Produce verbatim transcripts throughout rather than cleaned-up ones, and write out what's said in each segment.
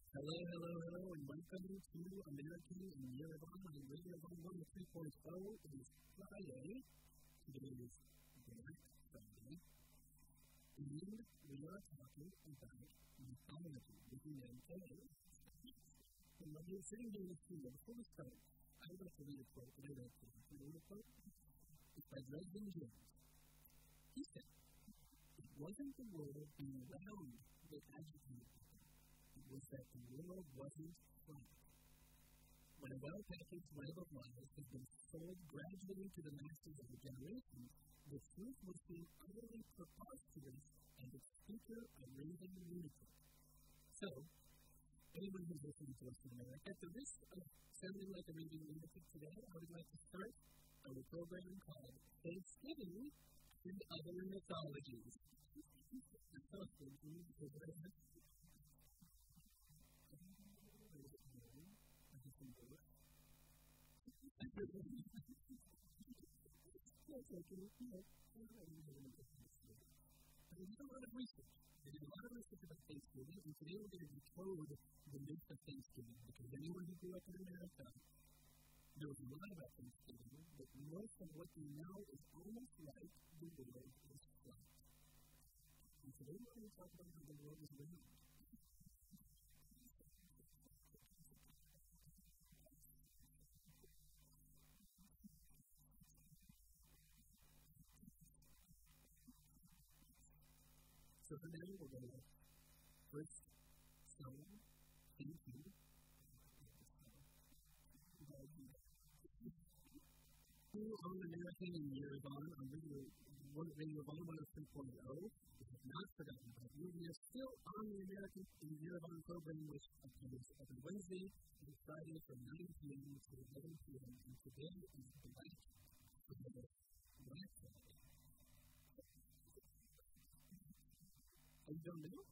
Hello, hello, hello, and welcome to American in Yerevan on Radio one oh three point oh. It is Friday. Today is Black Friday. And we are talking about mythology with the name today. And when you're sitting here in the studio, before we start, I would like to read a quote that I read today. Can I read a quote? It's by Dresden James. He said, "It wasn't the world being round that agitated people. It was that the world wasn't flat. When a well-packaged web of lies has been sold gradually to the masses over generations, the truth will seem utterly preposterous and its speaker a raving lunatic." So, anyone who's listening to us in America, at the risk of sounding like a raving lunatic today, I would like to start our program called Thanksgiving and Other Mythologies. I did a lot of research. I did a lot of research about Thanksgiving, and today we're going to decode the myth of Thanksgiving, because anyone who grew up in America knows a lot about Thanksgiving, but most of what they know is almost like the world is flat. And today we're going to talk about how the world is round. So for now, we're going to first stone, thank you. Who on American in Yerevan on Radio Yerevan one oh three point oh. If you have not forgotten about you, we are still on the American in Yerevan program, which appears every Wednesday and Friday from nine p.m. to eleven p.m. And today is Black Friday. Black Friday. Oh, you don't know?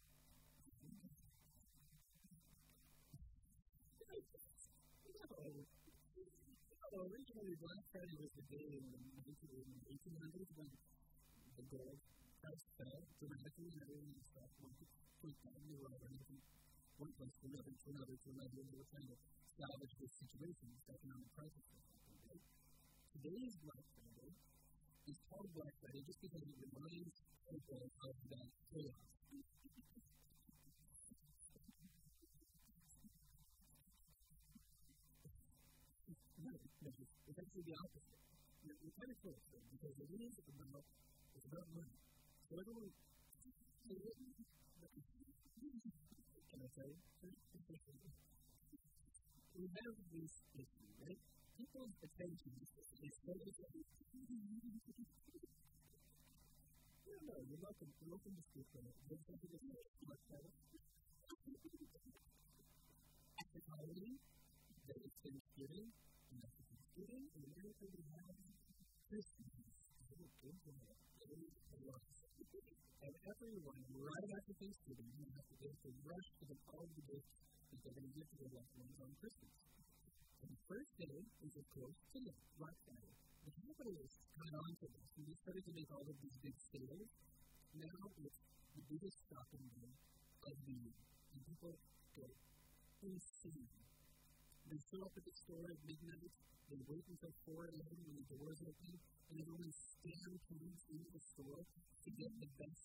No. Originally, Black Friday was the day in the eighteen hundreds when the gold price fell dramatically and everyone stopped wanting to point down the world or anything. One place to another, to another, to another, and they were trying to salvage this situation, this economic crisis. Today's Black Friday is called Black Friday just because it reminds people of that chaos. No, no, it's actually the opposite. You're, you're kind of close, though, because it is about, it's about money. So everyone, can I tell you? We have this issue, right? People's attention is focused on no, no, you're welcome. You're welcome to speak for it. There's something to say about that. After Halloween, there is Thanksgiving, and after Thanksgiving, in America, we have Christmas. And everyone, right after Thanksgiving, you have to, to rush to the all the gifts that they're going to give to their loved ones on Christmas. And the first day is, of course, today, Black Friday. The capitalists caught on to this, and they started to make all of these big sales. Now it's the biggest shopping day of the year, and people go insane. They show up at the store at midnight, they wait until four a.m. when the doors open, and everyone stampedes into the store to get the best.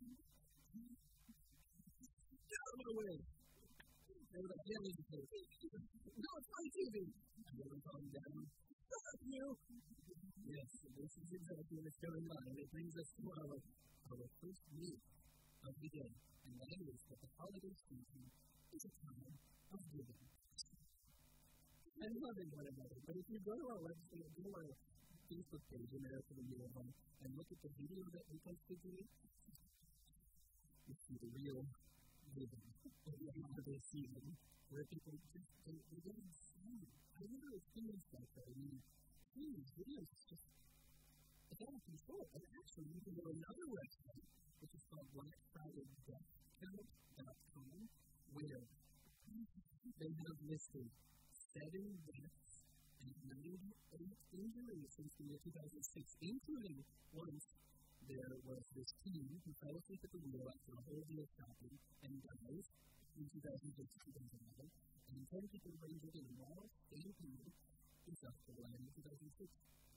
Get out of my way! They were like, yeah, there's a case. No, it's my T V! And they were calling down. Fuck you! Yes, this is exactly what's going on, and it brings us to our, our first meat of the day, and that is that the holiday season is a time of giving. And loving one another. But if you go to our website, go to our Facebook page, American in Yerevan, and look at the video that we posted today, you see the real giving of the holiday season, where people just, they, they get insane. I've never experienced that, though. I mean, these videos, it's just, it's out of control. And actually, you can go to another website, which is called black friday death count dot com, where they have listed seven deaths and ninety-eight injuries since the year two thousand six, including once there was this teen who fell asleep at the wheel after a whole day of shopping and dies in two thousand in two thousand eleven, and ten people were injured in a mall stampede in South Carolina in two thousand six.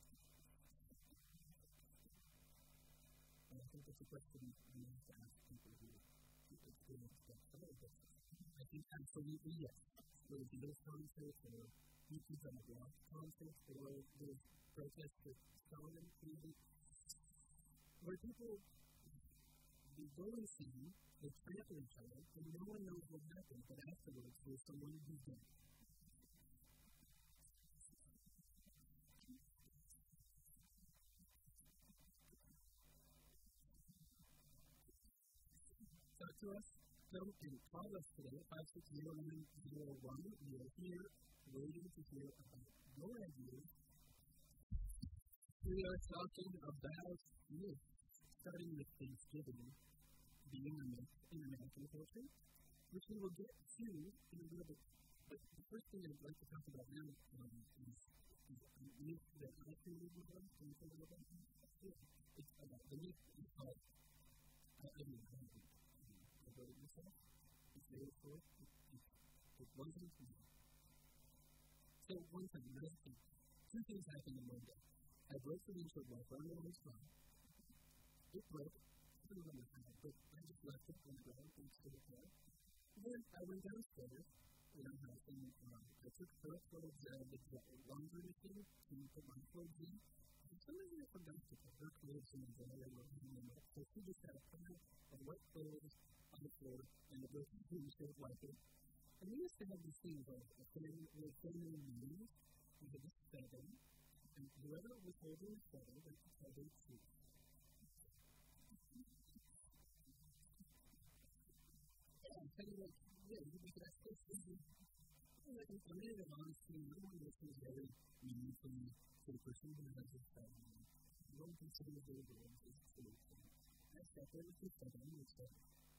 And I think that's a question we have to ask people who experience that a little bit. I think absolutely yes. Whether it's those concerts or YouTube on a block concerts or those protests that started maybe, where people they go and sing, they trample each other, and no one knows what happened, but afterwards there's someone who's dead. Talk to us. Come and call us today at five six zero nine zero one. We are here waiting to hear about your ideas. We are talking about myths, starting with Thanksgiving being a myth in American culture, which we will get to in a little bit. But the first thing I'd like to talk about now um, is, is a myth that I created with us. Can you tell me about that? Yeah. It's, uh, the myth is called, I, I mean, I don't know. I wrote it myself. It's very short. It, it, it wasn't me. So one time, two things happened in one day. I broke the windshield wiper on my car. It broke. I don't know how, but I just left it on the ground and stood it there. Then I went downstairs in our house and um, I took her clothes out of the laundry machine to put my clothes in. For some reason I forgot to put her clothes in the dryer or hang them up. So she just had a pile of wet clothes on the floor and the broken windshield wiper. And we used to have these things like a family, with family meetings. We had this seven, and whoever was holding the seven, they could tell their truth. Yeah, I'm kind of like, yeah, you could ask this. This is like a minute of honesty. No one listens very meaningfully to the person who has this seven. No one considers their words as truth. I sat there with the seven, and I said,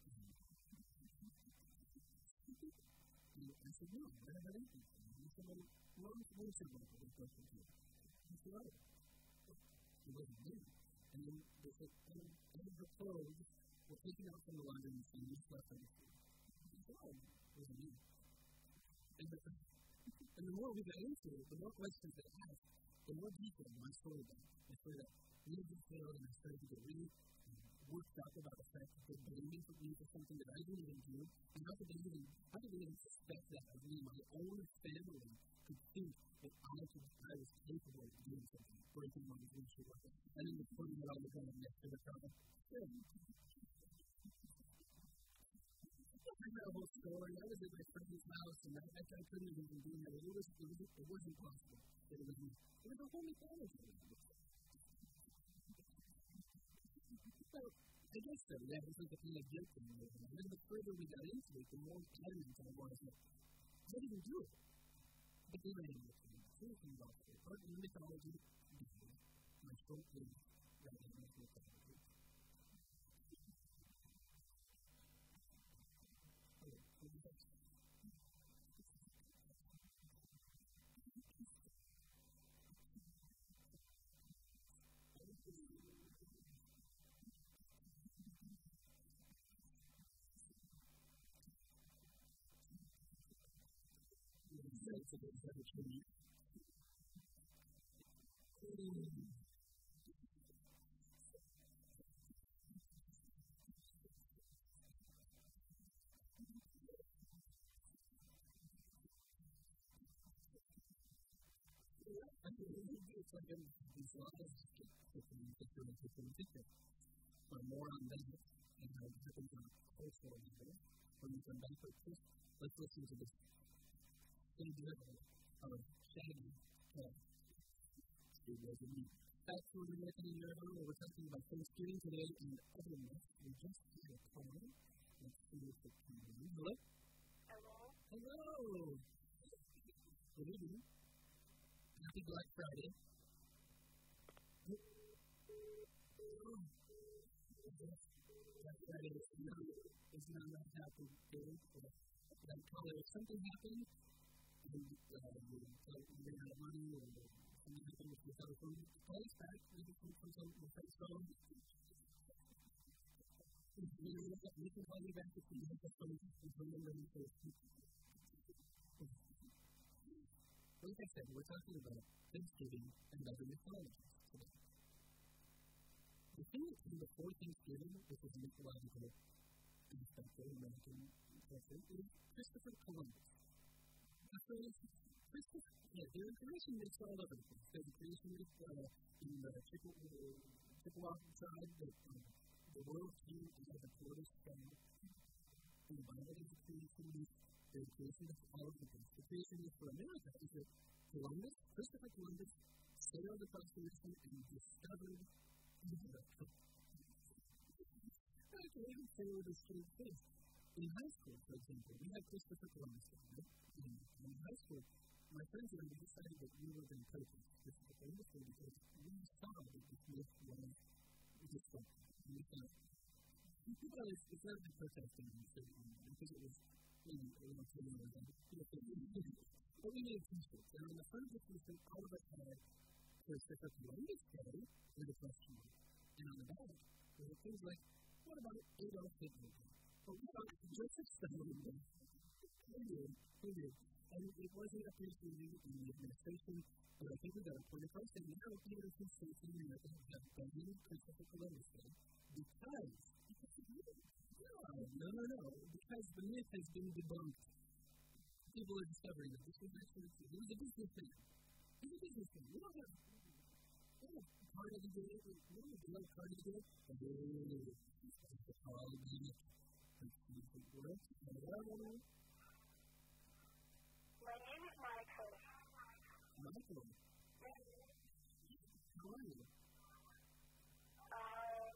I said, no, I don't have anything. He said, well, what was the windshield wiper that broke into you? I said, oh, it wasn't me. And then they said, oh, all of her clothes were taken out from the laundry machine and just left on the floor. I said, oh, it wasn't me. And the, and the more we got into it, the more questions they asked, the more detailed my story got. I started to really detailed, and I started to get really worked up about the fact that they're blaming for me for something that I didn't even do, and how could they even, how could they even suspect that of me? My own family could think that I could, I was capable of doing something, breaking my windshield wiper, and then putting it on the ground next to the car. I had a whole story. I was at my friend's house, and I, I, I couldn't even do that. It was, it was, it wasn't possible. It was, it was a whole mythology. So, I guess so. That was like a kind of guilt in me. And then the further we got into it, the more adamant I was that I didn't do it. But then I ended up doing it. Two things off it. Part of the mythology, my short lived rather than my mythology. Okay, what was that? So there's other tree. It's like in these lives, but more on that and how it happens on a cultural level. When we come back with this, let's listen to this example of Shaggy Cat Studios. And back to the American Euro, where we're talking about Thanksgiving today and other myths. We just had a call. Let's see if it can be. Hello? Hello? Hello! Good evening. Happy Black Friday. Oh. Black Friday is not, is not a happy day. Like, if something happened, and uh, you ran out of money, or something happened with your telephone, call us back. Maybe someone comes on with your phone. You know, you can call me back if you make a phone and remember me for like I said, we're talking about Thanksgiving and other mythologies today. The thing that came before Thanksgiving, which is a mythological aspect of American culture, is Christopher Columbus. So, Christopher, yeah, there are creation myths all over the place. There's a creation myth uh, in the Chippewa tribe that um, the world came out of the tortoise from in the Bible. There's a creation myth. There's a creation myth all over the place. The creation myth for America is that Columbus, Christopher Columbus, sailed across the ocean and discovered America. I can't even say with a straight face. In high school, for example, we had Christopher Columbus Day, right? In, in high school, my friends and I decided that we were going to protest Christopher Columbus Day because we saw that this myth was destructive. And we thought, people always, it's not a protesting in the city because it was, you know, a little too long ago. But we made t-shirts, and on the front of the t-shirt, all of us had Christopher Columbus Day with a question mark. And on the back, there were things like, what about Adolf Hitler Day? Or what about Joseph Stalin Day? We did, we did. And it wasn't appreciated in the administration, but I think we got a point across, and now even a few states in America have banned Christopher Columbus Day because, no, no, no, no, because the myth has been debunked. People are discovering that this was actually true. He was a businessman. He's a businessman. We don't have, we don't have Carnegie Day. We don't have Carnegie Day. Oh, that's the Carnegie. Let's see if it works. Hello? My name is Michael. Michael? How are you? Um,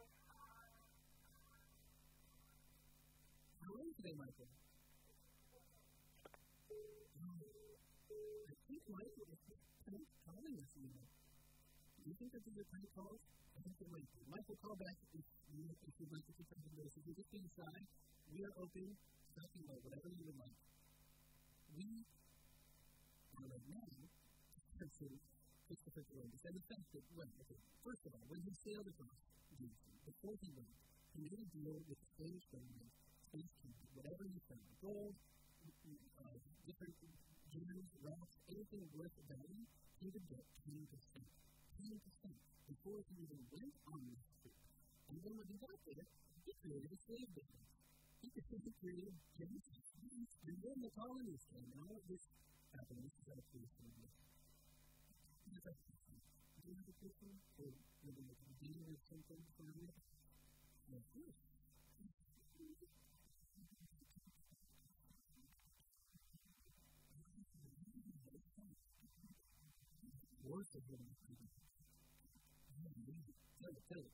How are you today, Michael? I think Michael is kind of calling us even. Do you think that these are kind of calls? I think it might be. Michael, call back if, you, if you'd like to keep talking to us. If you're just being shy, we are open to talking about whatever you would like. We are right now discussing Christopher Columbus and the fact that, well, okay, first of all, when he sailed across the ocean, before he went, he made a deal with the Spanish government, Spanish kingdom, whatever he found, gold, uh, different gems, rocks, anything worth value, he would get ten percent. ten percent before he even went on this trip. And then when he got there, he created a slave business. He created gems. And then the colonies came, and all of this happened. This is our case for this. Do you have a question? Or maybe at the beginning of something for me? Of course. Worse than what I'm doing. Tell it, tell it.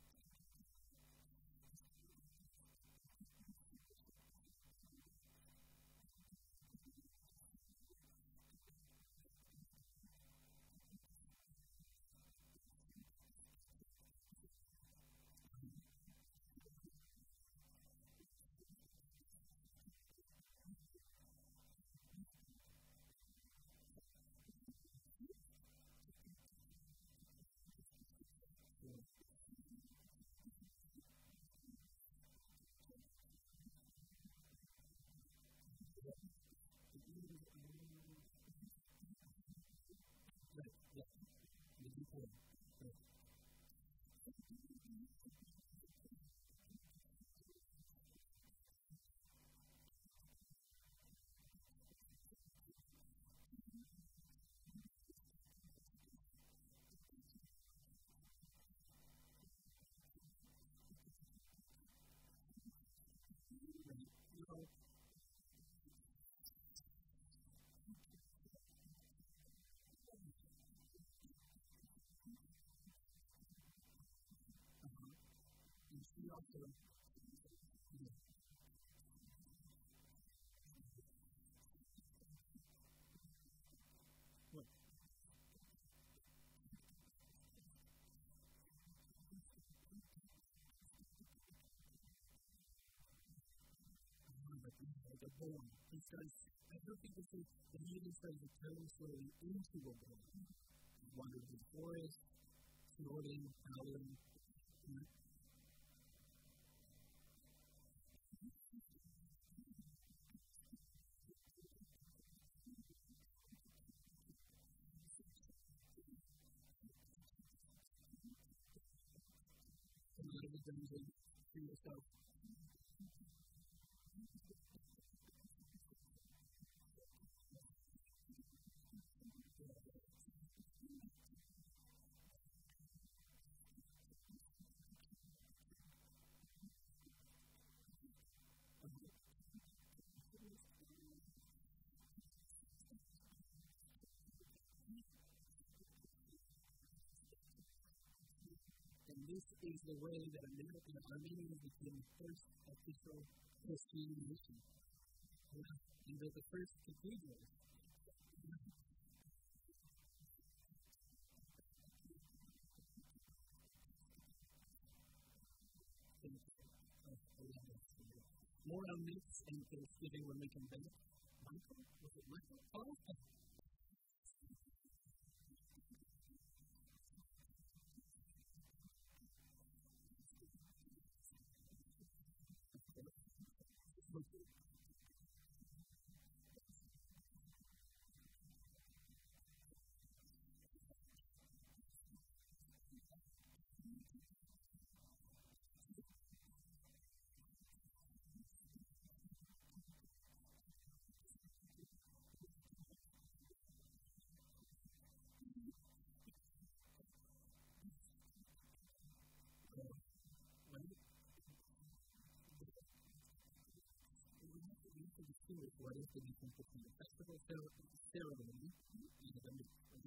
We also, yeah. What? Like a born. He starts, I heard people say that he even started to turn slowly into a born. He wandered through the forest, snorting, howling. the dungeon for yourself. And this is the way that America, Armenia became the first official Christian nation. Yeah. And built the first cathedrals. Yeah. More on this and Thanksgiving when we come back. Michael? Was it Michael? Paul? What is the difference between the festival ceremony and the myth?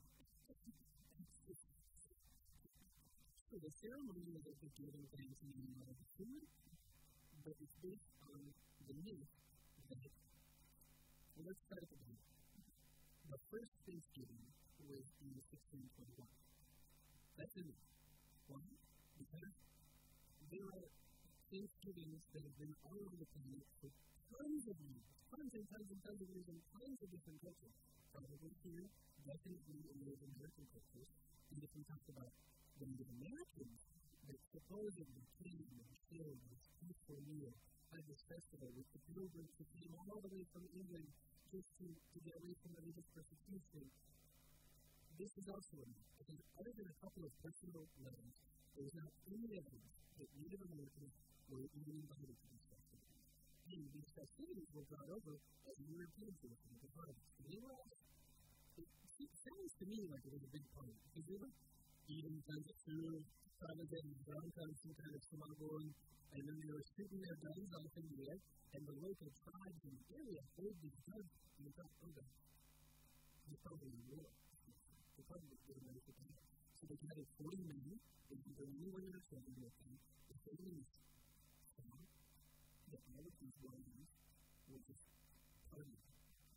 So the ceremony is of the giving thanks and the of the food, but it's based on the myth that, well, let's start at the beginning. The first Thanksgiving was in sixteen twenty-one. That's a myth. Why? Because there are Thanksgivings that have been all over the planet for tons of years, tons and tons and tons of years in tons of different cultures. Probably here, definitely in those American cultures. And if we talk about the Native Americans that supposedly came and shared this peaceful meal, had this festival with the pilgrims who came all the way from England just to, to get away from religious persecution, this is also a myth. Because other than a couple of personal letters, there is not any evidence that Native Americans were even invited to this festival. And these festivities were brought over as Europeans were from the harvest. And they were all, it, it sounds to me like it was a big party. Because they were eating tons of food, probably getting drunk on some kind of smuggling, and then they were shooting their guns off in the air, and the local tribes in the area heard these guns, and they thought, oh, God, they're probably in war. They're probably getting ready for battle. So they gathered forty men, they didn't bring anyone in their children with them. The families saw that all of these warriors were just partying.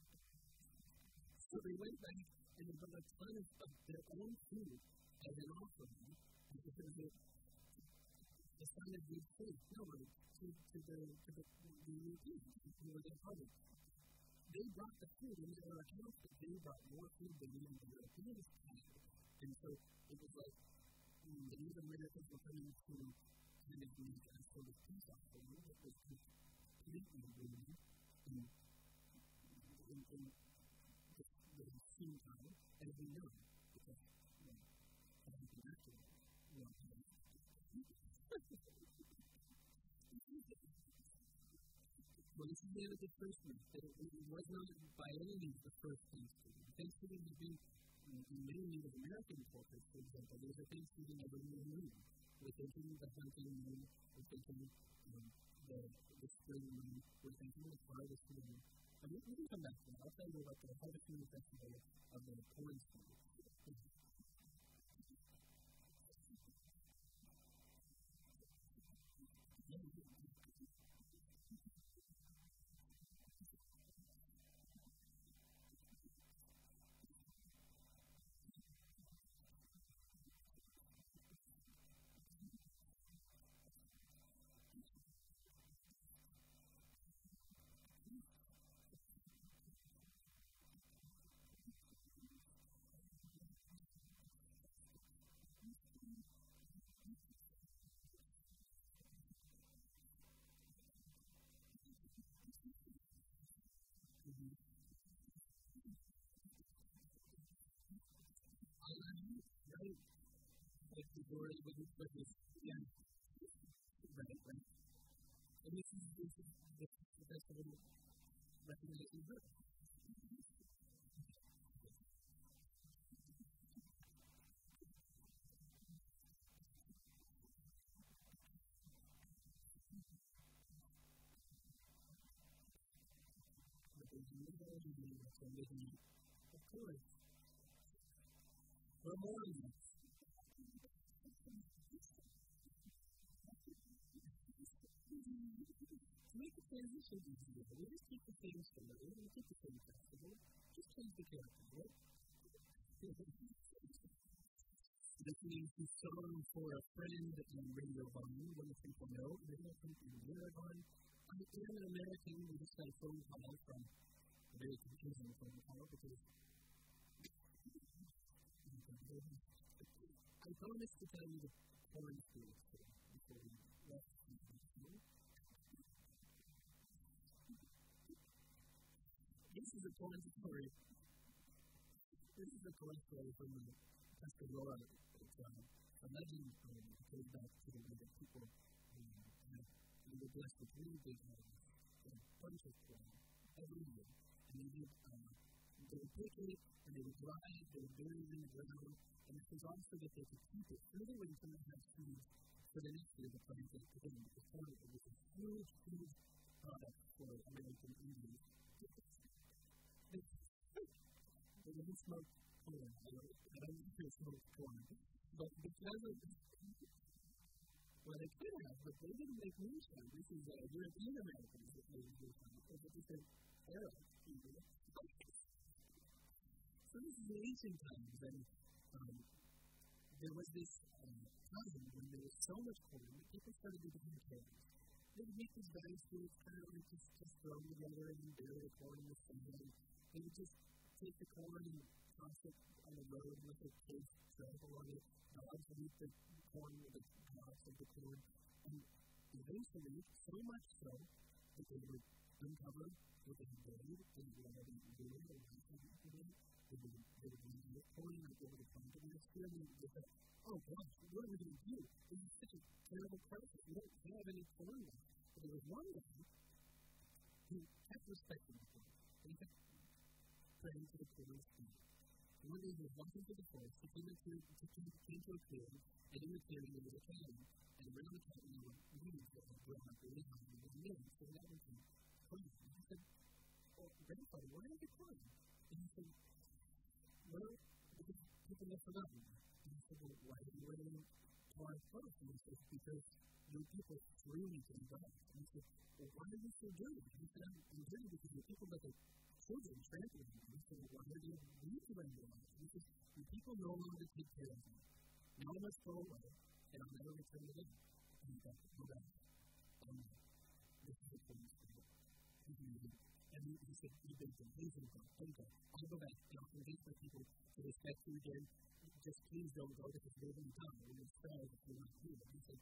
So they went back and they brought a ton of, of their own food as an offering, because it the sign of good faith, no, to, to the to the, the Europeans who were there partying. They brought the food, and there are accounts that they brought more food than even the Europeans had. And so it was like mm, the Native Americans were coming to kind of make a sort of peace offering that was completely ruined in, in, in the, the soon time, as we know, because you know, it happened afterwards. You know, well, this is the end of the first myth, that it, it was not by any means the first Thanksgiving. Thanksgiving has been in, in many Native American cultures, for example. There's a Thanksgiving every new moon. We're thinking the hunting moon, we're thinking um, the, the spring moon, we're thinking the harvest moon. And we, we can come back to that. I'll tell you about the harvest moon festival of the corn spirit. Right? Like the glory of the goodness. Yeah. That's a little recommendation here. But there's no way to live in it. Of course, we're more than that. To make the transition easier, we just keep the same story, we keep the same festival, just change the characters, right? This means the song for a friend in Radio Vine, one of people know, Radio Vine. I am an American, we just got a phone call from a very confusing phone call because I promised to tell you the corn story before we left the show. This is a corn story. This is a corn story from the Tuscarora. It's um, a legend um, that goes back to the way that people um, have, they were blessed with really big homes, a bunch of corn every year. And they would, um, they would pick it, and they would dry it, they would bury it in the ground, and it was also that they could keep it really when someone had seeds for the next year to plant it again. Because corn was a huge, huge product for American Indians. They didn't smoke corn. I don't think they smoked corn. But because of well, they could have, but they didn't make moonshine. This is uh, European Americans that made moonshine. It was a different era. So this is the ancient times, and um, there was this uh, time when there was so much corn that people started to become careless. They would make these bags full of kind of like just, just throw them together and bury the corn in the sand. They would just take the corn and toss it on the road with the kids trample on it. Dogs would eat the corn with the tops of the corn. And eventually, so much so that they would uncover what they had buried and what they had buried or what they had buried. They would they would leave the corn and they would find the next year and they would say, oh gosh, what are we going to do? This is such a terrible crisis. We don't have any corn left. But there was one guy who kept respecting the corn. And he kept praying to the corn's feet. And one day he was walking through the forest, he came, into, he came, came to a clearing, and in the clearing there was a cabin. And around the cabin there were weeds that had grown up really high and were near. So that was him crying. And he said, oh, Grandfather, why are you crying? And he said, well, because people have forgotten. And he said, well, why are you wearing torn clothes? And he said, because your people threw me to the dogs. And he said, well, why are you so dirty? And he said, I'm, I'm dirty because your people let their children trample on me. And he said, well, why are you leave to them dogs? And he said, your people no longer take care of me. Now I must go away, and I'll never return again. And he said, go back. And this is the point. And he, he said, you've been amazing, God. Thank God. I'll go back, and I'll convince my people to respect you again. Just please don't go because they're going to die. We're going to starve if you're not here. And he said,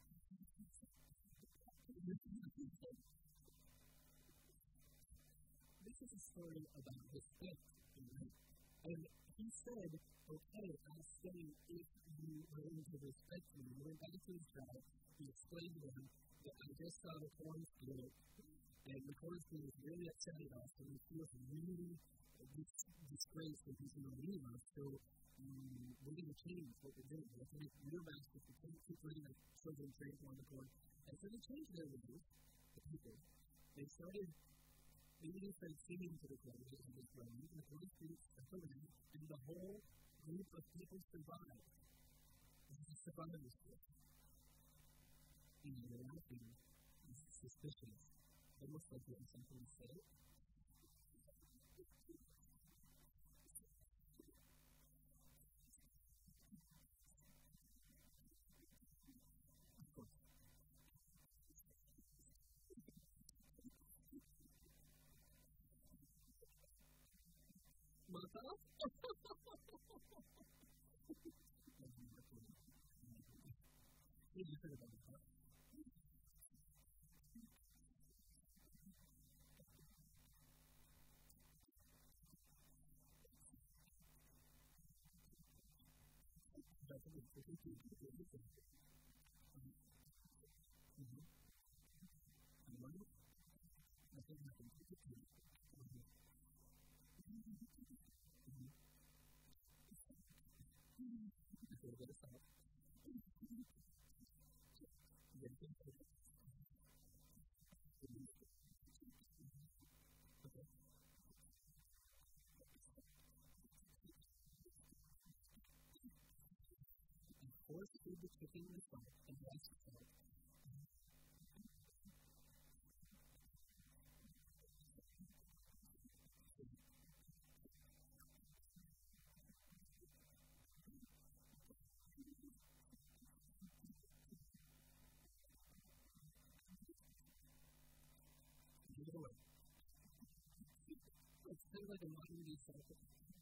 this is a story about respect. And he said, okay, I'll stay if you learn to respect me. He went back to his tribe. He explained to them that I just saw the corn spirit. And the corn spirit is really upset at us. And he feels really dis- disgraced that he's going to leave us. So um, we're going to change what we're doing. We're going to make real baskets. We can't keep letting our children trample on the corn. And so they changed their ways, the people. They started Maybe they started singing to the corn as it was growing, and the corn spirit stuck around, and the whole group of people survived. This is a survival story. And you're laughing. This is suspicious. It looks like you have something to say. Myself? You just heard about it. That's a good question. Mm-hmm. something happens. It's okay. Mm-hmm. Mm-hmm. It's a little bit of stop. Then think of it. Okay. And force feed the chicken the salt and rest salt. Give it away. It's kind of like a modern day cycle.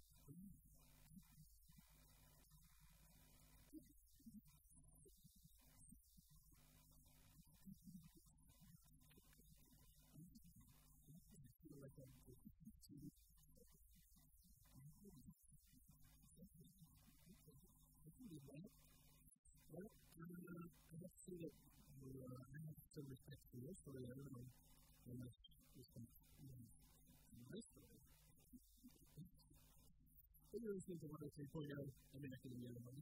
Like a well, uh, I have to say that uh, I have some respect for your story. I don't know how much respect you have for my story. I really think the one oh three point oh American Indian one.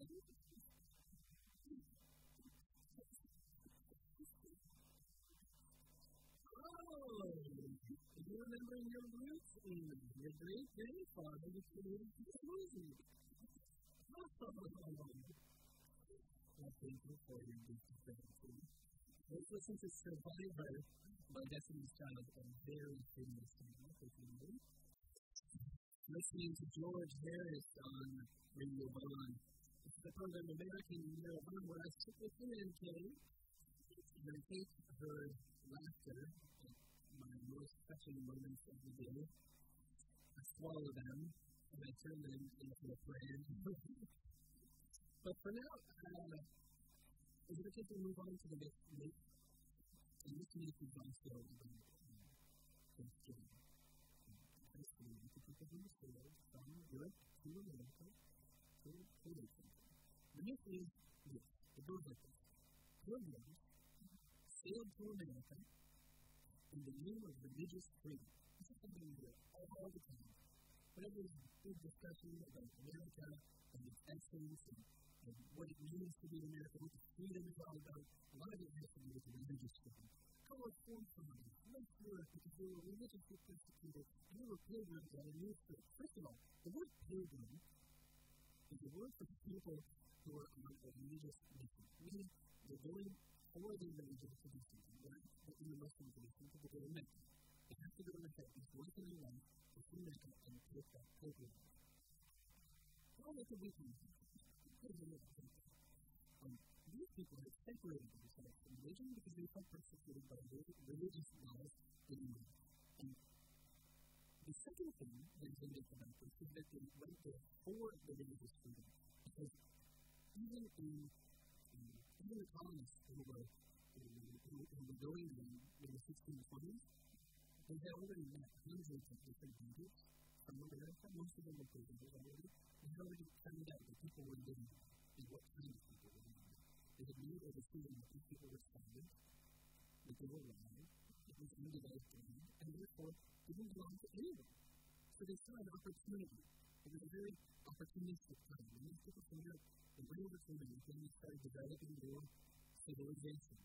Oh, you remember your roots in your great grandfather who created this movie. Oh, I'm thankful for your gift of gratitude. Let's listen to Survivor by Destiny's Child, a very famous song. Listening to George Harris on Radio Bond. This is the program American Marijuana, where I sit with him and Kay, and I take her laughter at my most touching moments of the day. I swallow them, and I turn them into a plan. But for now, uh, is it okay to move on to the next week? And this week is also about Thanksgiving. Thanksgiving, to people who understand, from Europe to America to Puerto Rico. The next is this. It goes like this. Pilgrims sailed to America in the name of religious freedom. This is something we do all, all the time. Whenever there's a big discussion about America and its essence and and what it means to be American, what the freedom is all about, a lot of it has to do with religious freedom. Our forefathers went through it because they were religiously persecuted, and they were pilgrims on a new trip. First of all, the word pilgrim is a word for people who are on a religious mission, meaning they're going for the religion to do something, right? But in the Muslim tradition, people go to Mecca. They have to go to Mecca once in their life, go to Mecca, and take that pilgrimage. How much do we do? Um, these people have separated themselves from religion because they felt persecuted by religious laws in Europe. And the second thing that is unique about this is that they went there for the religious freedom. Because even in um, even the colonists who were, who, who were going in, in the sixteen twenties, they had already met hundreds of different leaders from America. Most of them were prisoners already. They had already found out that people were living and what kind of people were living. They had made a decision that these people were silent, that they were alive, it was undeveloped land, and therefore didn't belong to anyone. So they saw an opportunity. It was a very opportunistic time. And these people from Europe, they went over to America and they started developing their civilization.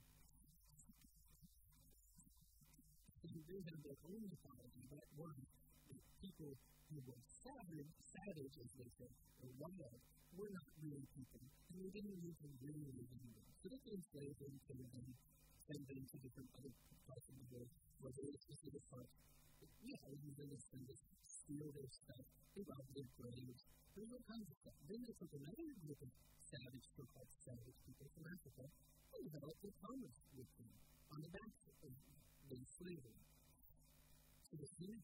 And they had their own mythology. That was that people who were savage, savage as they said, or wild, were not real people, and they didn't need to really live in them. So they could enslave them, kill them, send them to different other parts of the world where they were specific parts. Yeah, they use them as them to steal their stuff, they rob their graves, there's all kinds of stuff. Then they took another group of savage, so-called savage people from Africa, and developed a commerce with them on the backs of the slavery. So the same.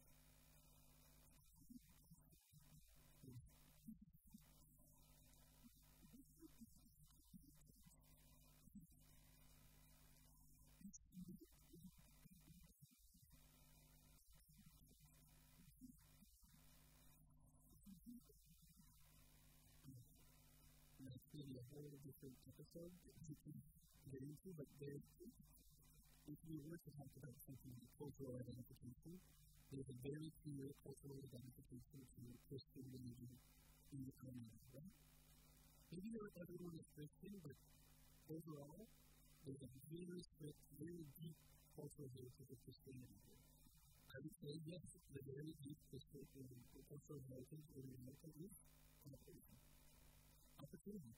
Maybe a whole different episode that you can get into, but there's if we were to talk about something like cultural identification, there's a very clear cultural identification to Christian religion in the community, right? Maybe not everyone is Christian, but overall, there's a very strict, very deep cultural heritage of Christianity. I would say, yes, the very deep Christian cultural heritage in America is cooperation. Opportunity.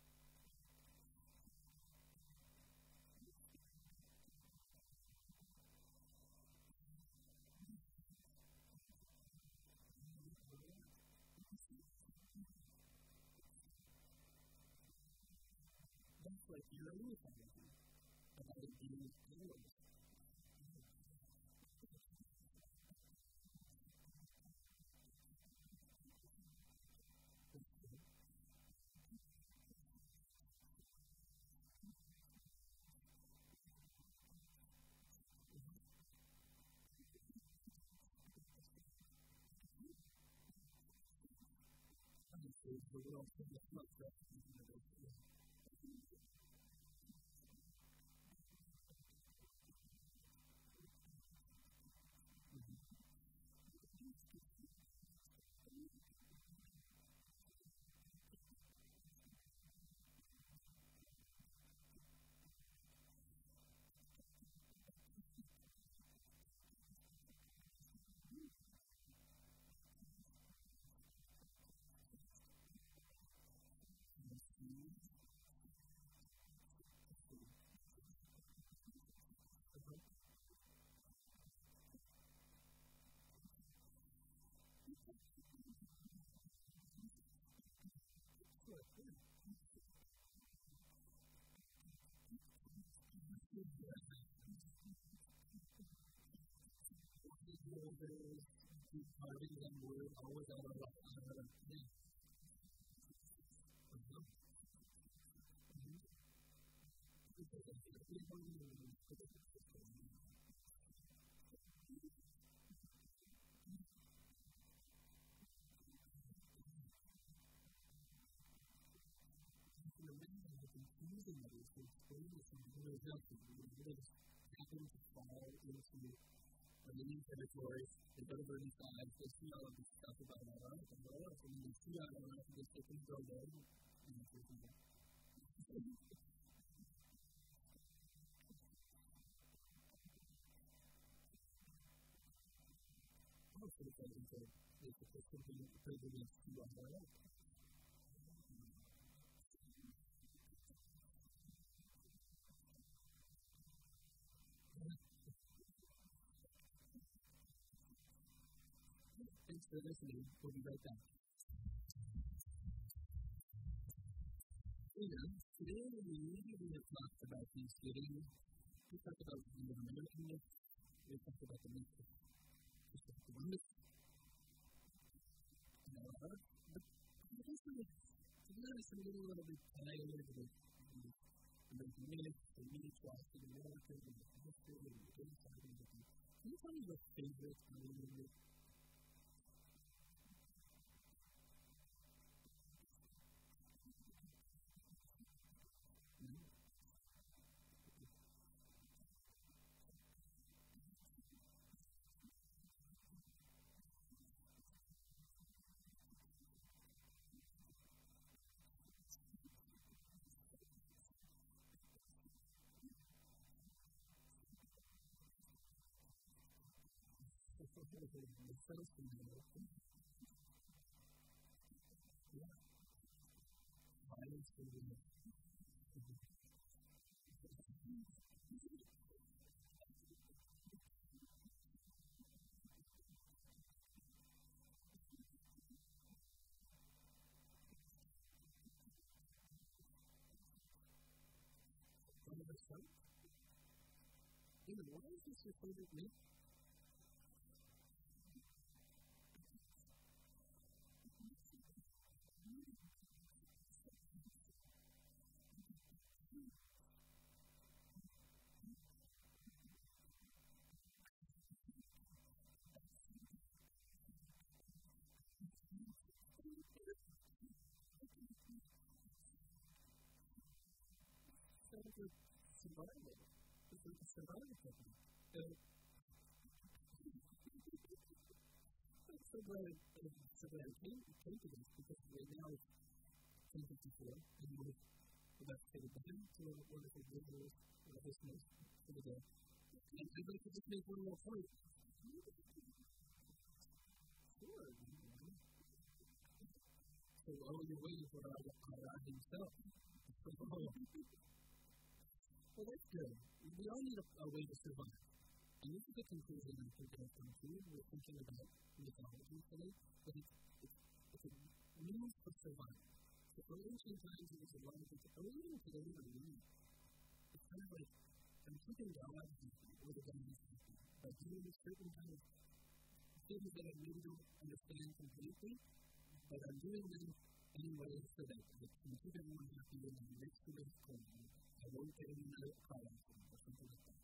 That's like your own identity about it being yours. The world can look much better than it is today. Carving them were always out of another thing. Using others to explain to something that is nothing. They just happen to fall into a new territory. They go to thirty sides, they see all of this stuff about our life and all else, and then they see our life and they say, can go there? And that's what they do. Also, because it's a it's a something that prejudice to our life. Thanks for listening. We'll be right back. Today we have talked about Thanksgiving. We talked about the Americanness. We talked about the myth of Christmas. But I guess we, to be honest, I'm getting a little bit tired of the American myth, the mythos of America, and the history, and the inside of it. Can you tell me your favorite American myth? The first thing you know, yeah, violence for the one of the sun. David, why is this your favorite myth? Survival. It's a survival technique. So, I'm so glad, uh, so glad I came, came to this because right now it's ten fifty-four, and we're about to say goodbye to our wonderful visitors, our listeners for the day. And I'd like to just make one more point. Sure. So, oh, you're waiting for our God himself. Well, that's good. We all need a, a way to survive. And this is the conclusion I think I've come to. We're thinking about mythology today, but it's, it's, it's a means of survival. So for ancient times, it was a lot of things. Or even today, I mean, it's kind of like I'm keeping God happy or the God is happy by doing certain kind of things that I maybe don't understand completely, but I'm doing them anyway so that I can keep everyone happy and I'm next to this corner. I won't get in another car accident or something like that.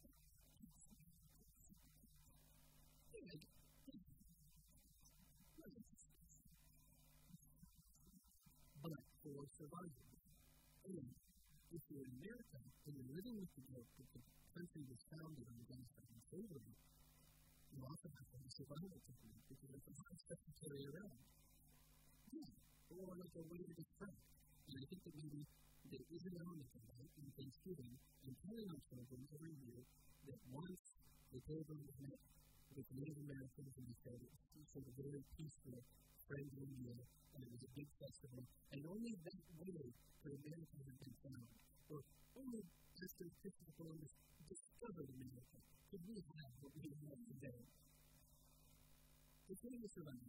But for survival, and if you're in America and you're living with the joke that the country was founded on gun-stopping slavery, you also have to have a survival technique because there's a lot of stuff to carry around. Yeah, or like a way to distract. And I think that maybe there is an element of that in Thanksgiving and telling our children every year that once the pilgrims met with Native Americans and they said it was sort of a very peaceful, friendly meal, and it was a big festival, and only that way could America have been found. Or only after Christopher Columbus discovered America could we have what we have today. It's really a survival.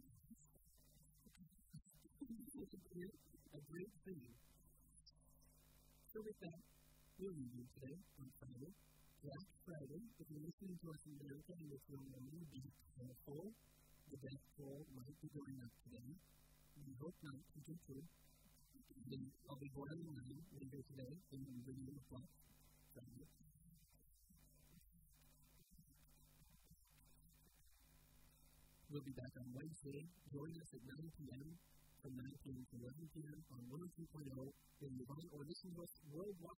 It's a great, a great thing. So with that, we'll leave you today on Friday. Black Friday, if you're listening to us in America and it's your morning, be careful. The death toll might be going up today. We hope not to do too. Then I'll be going online later today and we'll bring you a book. We'll be back on Wednesday. Join us at nine p.m. from nine p.m. to eleven p.m. on one oh two point oh in Levant, or listen to us worldwide.